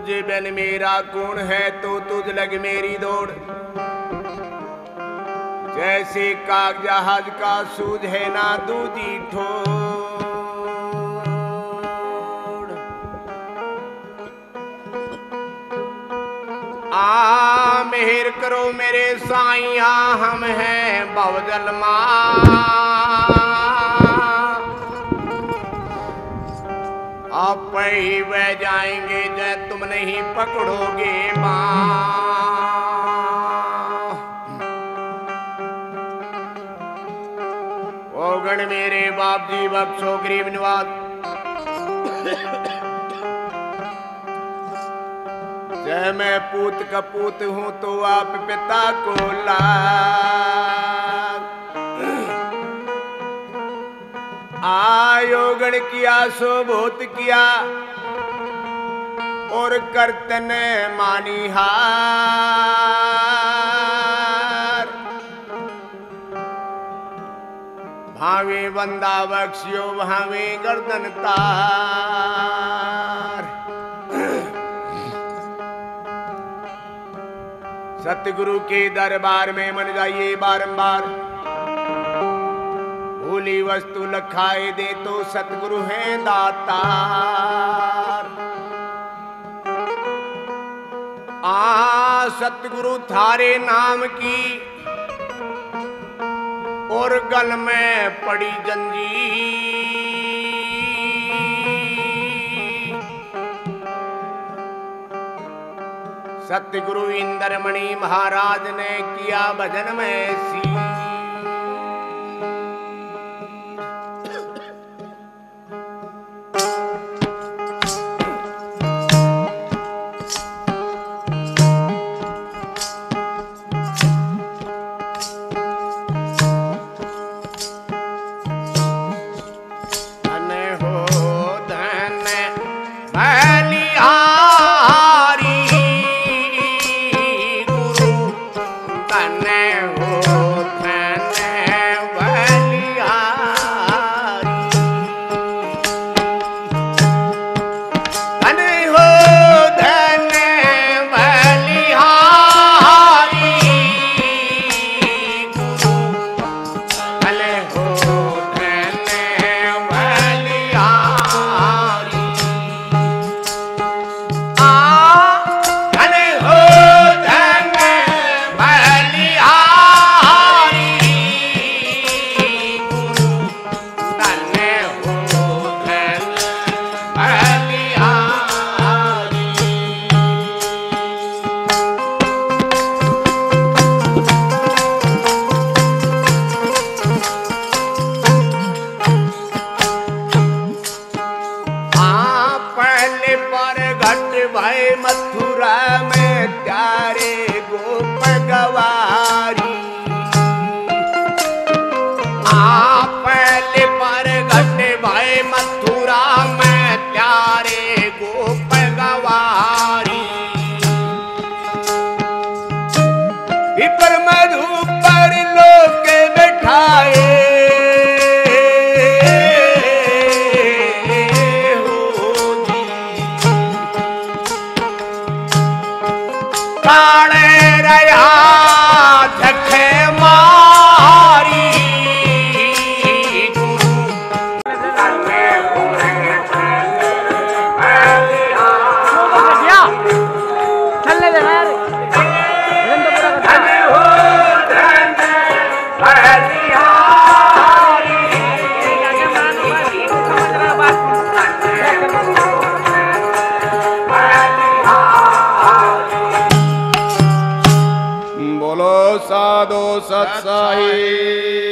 तुझे बिन मेरा कौन है, तो तुझ लग मेरी दौड़। जैसे काग जहाज का सूझे ना दूजी ठोड़। मेहर करो मेरे साईया, हम हैं भवजल माँ। आप ही बह जाएंगे जब तुम नहीं पकड़ोगे माँ। ओ गण मेरे बाप जी बख्शो गरीब निवाज। जय मैं पूत कपूत हूं तो आप पिता को लाग। आयोगण किया सो बहुत किया, और करतन मानी हार। भावे बंदा बख्शियो भावे गर्दन तार। सतगुरु के दरबार में मन जाइए बारंबार। भूली वस्तु लखाए दे तो सतगुरु हैं दातार। सतगुरु थारे नाम की और गल में पड़ी जंजीर। सतगुरु इंद्रमणि महाराज ने किया भजन में सी। मथुरा में प्यारे गोप गवारी। पहले पर घट भय मथुरा में प्यारे गोप गवारी। विपर मधु पर लोग बैठाए झखे मारी। चलने देना यार। साधो सत्साही।